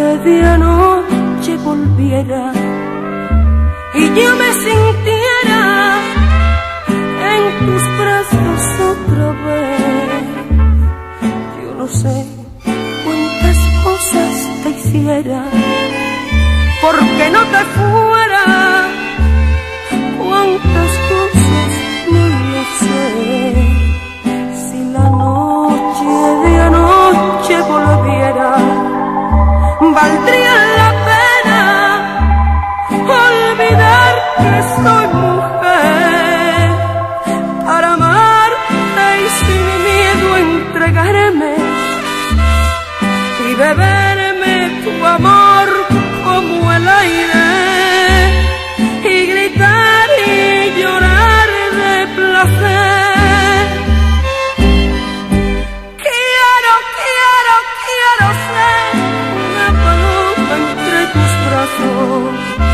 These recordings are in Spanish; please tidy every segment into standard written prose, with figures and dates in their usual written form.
de anoche volviera y yo me sintiera en tus brazos otra vez, yo no sé cuántas cosas te hiciera porque no te fuera, cuántas cosas no lo sé. Si la noche de anoche volviera, valdría la pena olvidar que soy mujer para amarte y sin miedo entregarme y beberme tu amor como el aire y gritar y llorar de placer. Quiero, quiero, quiero ser una paloma entre tus brazos.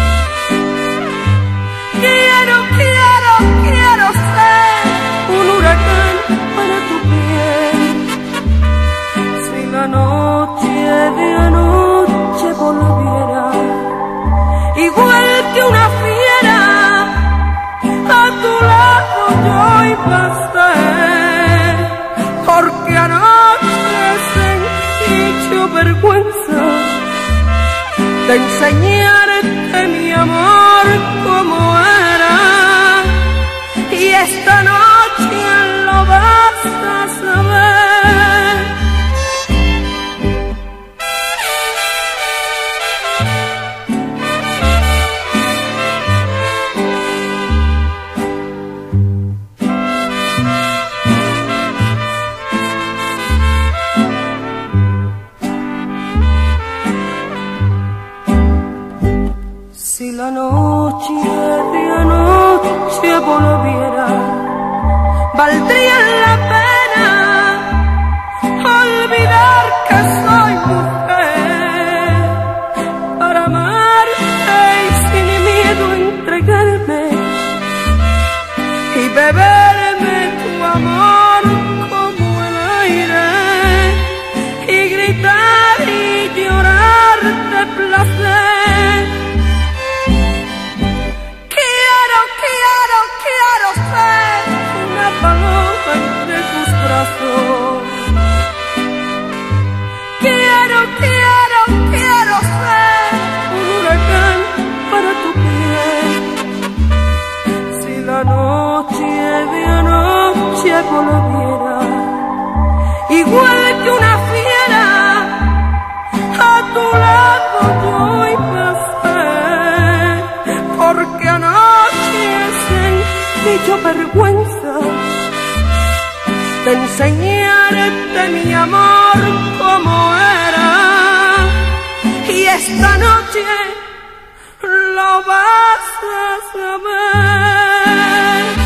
Quiero, quiero, quiero ser un huracán para tu piel. Si la noche de anoche volviera, igual que una fiera, a tu lado yo iba a estar, porque anoche sentí yo vergüenza de enseñarte mi amor como era, y esta noche lo vas a saber. Si la noche de anoche volviera, valdría la pena olvidar que soy mujer para amarte y sin miedo entregarme y beberme tu amor como el aire y gritar y llorar de placer. Quiero ser una paloma entre tus brazos. Quiero, quiero, quiero ser un huracán para tu piel. Si la noche de anoche volviera, igual que una fiera, a tu lado yo iba a estar, porque anoche sentí yo vergüenza de enseñarte mi amor como era, y esta noche lo vas a saber.